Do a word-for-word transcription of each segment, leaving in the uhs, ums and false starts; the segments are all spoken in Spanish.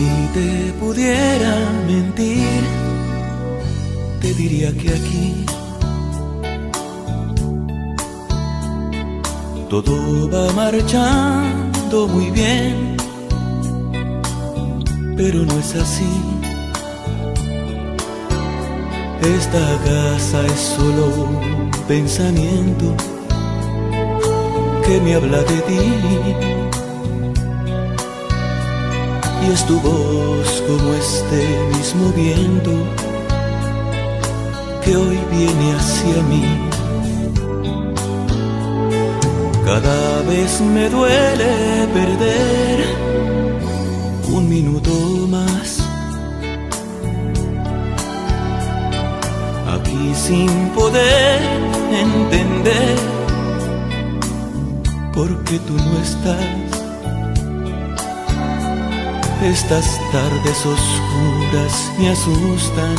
te pudiera mentir, te diría que aquí todo va marchando muy bien, pero no es así. Esta casa es solo un pensamiento que me habla de ti, y es tu voz como este mismo viento que hoy viene hacia mí. Cada vez me duele perder un minuto más aquí sin poder entender por qué tú no estás. Estas tardes oscuras me asustan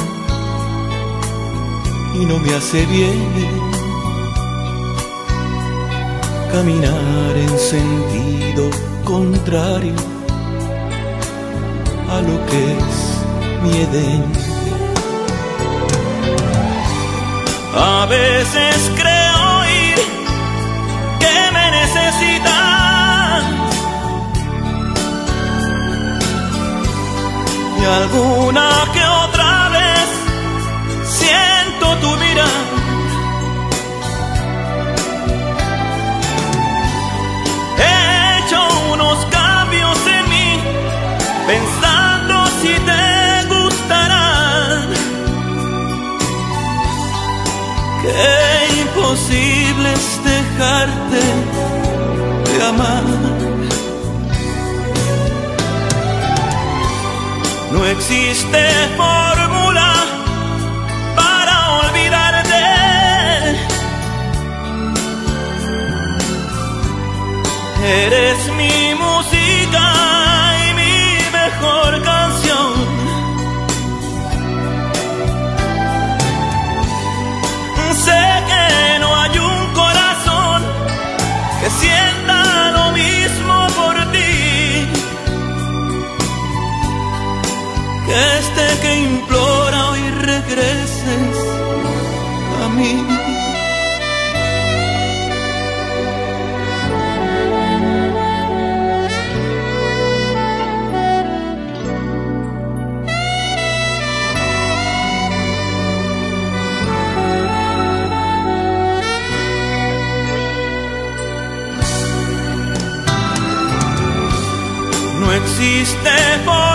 y no me hace bien caminar en sentido contrario a lo que es mi Edén. A veces creo oír que me necesitas, y alguna que otra vez siento tu mirada. He hecho unos cambios en mí, pensando si te gustarán. Qué imposible es dejarte de amar. No existe fórmula para olvidarte. Eres mi música y mi mejor canción. Sé que no hay un corazón que sienta lo mismo por ti, que este que implora hoy regreses a mí. No existe